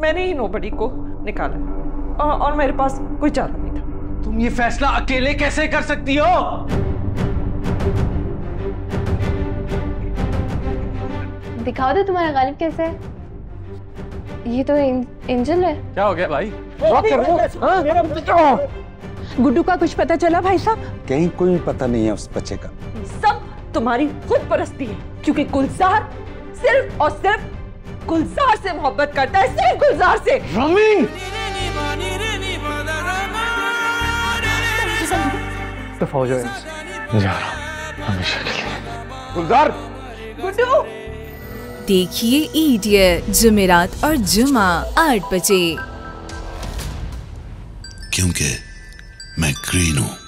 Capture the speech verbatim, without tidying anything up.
मैंने ही नोबडी को निकाला और, और मेरे पास कोई चारा नहीं था। तुम ये फैसला अकेले कैसे कर सकती हो? दिखाओ दे तुम्हारा गालिब कैसे है। ये तो एंजल है। क्या हो गया भाई? गुड्डू का कुछ पता चला भाई साहब? कहीं कोई पता नहीं है उस बच्चे का। सब तुम्हारी खुद परस्ती है, क्योंकि गुलजार सिर्फ और सिर्फ गुलजार से मोहब्बत करता है, सिर्फ गुलजार से। रमी! दफा हो जाए, जा रहा हमेशा के लिए। गुलजार! गुड्डू! देखिए इडियट जुमेरात और जुमा आठ बजे। क्योंकि मैं ग्रीन हूं।